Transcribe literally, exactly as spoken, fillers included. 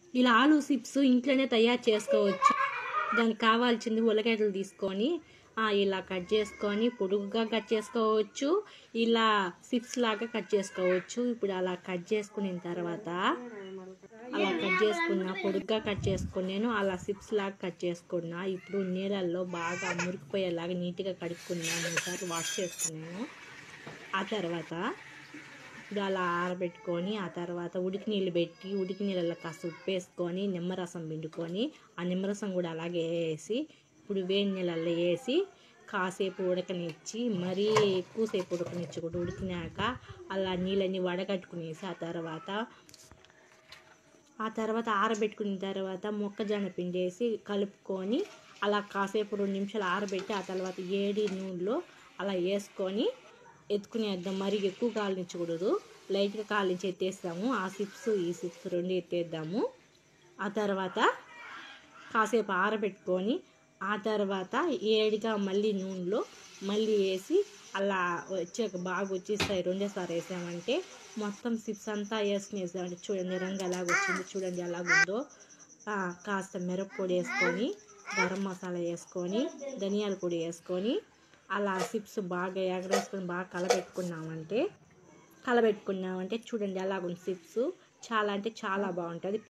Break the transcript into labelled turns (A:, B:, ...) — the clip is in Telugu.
A: ఇలా ఆలు చిప్స్ ఇంట్లోనే తయారు చేసుకోవచ్చు. దానికి కావాల్సింది ఉల్లగడ్డలు తీసుకొని ఇలా కట్ చేసుకొని పొడుగుగా కట్ చేసుకోవచ్చు, ఇలా చిప్స్ లాగా కట్ చేసుకోవచ్చు. ఇప్పుడు అలా కట్ చేసుకున్న తర్వాత అలా కట్ చేసుకున్న పొడుగ్గా కట్ చేసుకుని నేను అలా చిప్స్ లాగా కట్ చేసుకున్నా. ఇప్పుడు నీళ్ళల్లో బాగా మురికిపోయేలాగా నీట్గా కడుక్కున్నాను, మూడుసార్లు వాష్ చేసుకున్నాను. ఆ తర్వాత ఇప్పుడు అలా ఆరబెట్టుకొని ఆ తర్వాత ఉడికి నీళ్ళు పెట్టి ఉడికి నీళ్ళలో కాస్త ఉప్పు వేసుకొని నిమ్మరసం పిండుకొని ఆ నిమ్మరసం కూడా అలాగే వేసి ఇప్పుడు వేడి నీళ్ళల్లో వేసి కాసేపు ఉడకనిచ్చి మరీ ఎక్కువసేపు ఉడకనిచ్చి కూడా ఉడికినాక అలా నీళ్ళని వడగట్టుకునేసి ఆ తర్వాత ఆ తర్వాత ఆరబెట్టుకున్న తర్వాత మొక్కజొన్న పిండి వేసి కలుపుకొని అలా కాసేపు రెండు నిమిషాలు ఆరబెట్టి ఆ తర్వాత ఏడి నూనెలో అలా వేసుకొని ఎత్తుకునేద్దాం. మరి ఎక్కువ కాలనిచ్చకూడదు, లైట్గా కాలించి ఎత్తేస్తాము. ఆ చిప్స్ ఈ చిప్స్ రెండు ఎత్తేద్దాము. ఆ తర్వాత కాసేపు ఆరబెట్టుకొని ఆ తర్వాత ఏడిగా మళ్ళీ నూనెలో మళ్ళీ వేసి అలా వచ్చాక బాగా వచ్చేస్తాయి. రెండోసారి వేసామంటే మొత్తం చిప్స్ అంతా వేసుకుని వేసామంటే చూడండి రంగు ఎలాగ వచ్చింది, చూడండి ఎలాగుందో. కాస్త మిరప్పొడి వేసుకొని గరం మసాలా వేసుకొని ధనియాల పొడి వేసుకొని అలా చిప్స్ బాగా ఎగరేసుకొని బాగా కలబెట్టుకున్నామంటే కలబెట్టుకున్నామంటే చూడండి ఎలాగుంది చిప్స్. చాలా అంటే చాలా బాగుంటుంది.